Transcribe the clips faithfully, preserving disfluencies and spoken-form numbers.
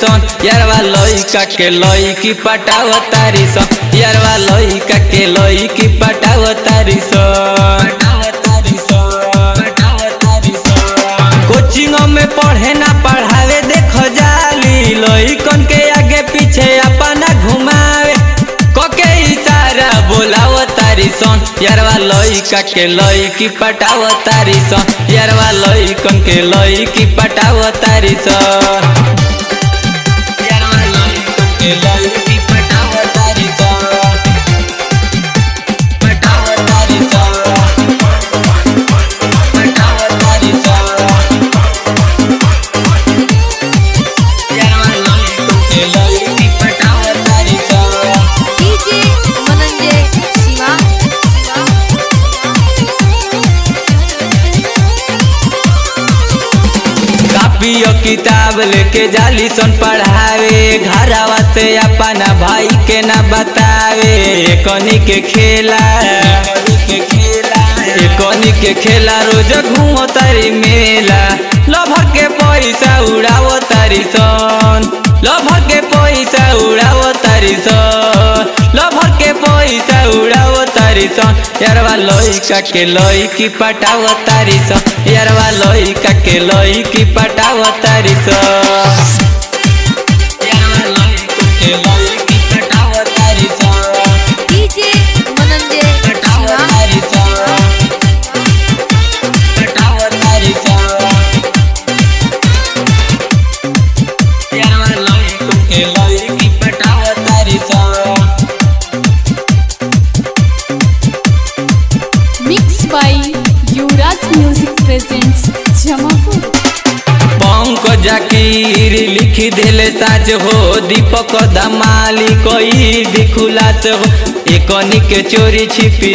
सन यारवा लइका के लइकी पटाव तारी सन यारवा लइका के लइकी पटाव तारी सन कोचिंग में पढ़े ना पढ़ावे देखो जाली लइकन के आगे पीछे अपना घुमावे कोके इशारा बोलाव तारी सन यारवा लइका के लइकी पटाव तारी सन यारवा लइकन के लइकी पटाव तारी सन यारवा लइकन के लइकी पटाव तारी सन पटाव तारी सन पटाव तारी सन यारवा लइकन के लइकी पटाव तारी सन डीजे मनंजे शिवा कापी और किताब लेके जाली सन पढ़ावे घरवा से अपना भाई के ना बतावे एकनी के खेला एकनी के खेला रोज घूमो तारी मेला लभर के पैसा उड़ावो तारी सन लभर के पैसा उड़ावो तारी सन लभर के पैसा उड़ावो तारी सन यारवा लइका के लइकी पटाव तारी सन यारवा लइका के लइकी पटाव तारी सन यारवा लइका के लइकी पटाव तारी सन डीजे मनंजे पटाव शिवा तारी सन पटाव तारी सन यारवा लइका के लइकी पटाव तारी सन mix by Yuvraj music presents Jamapur. Pankaj Zakir लिख देले साज हो दीपक धमाली कोई दिखुलास हो एकनी के चोरी छिपी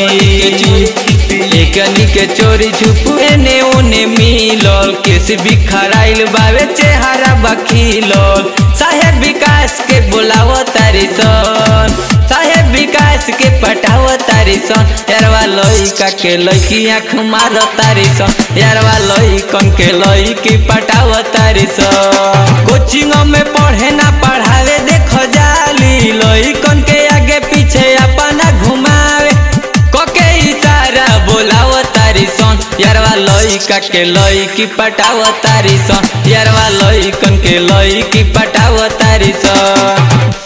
एकनी के चोरी छुपू एने ओने मिलल केस बिखराइल बावे चेहरा बखिलल साहेब विकास के बोलाव तारी सन साहेब विकास के पटाव तारी सन यारवा लइका के लइकी आँख मार तारी सन यारवा लइकन के लइकी पटाव तारी सन कोचिंग में पढ़े ना पढ़ावे देखो जाली लइकन के आगे पीछे अपना घुमावे कोके इशारा बोलाव तारी सन यारवा लइका के लइकी पटाव तारी सन यारवा लइकन के लइकी पटाव तारी सन।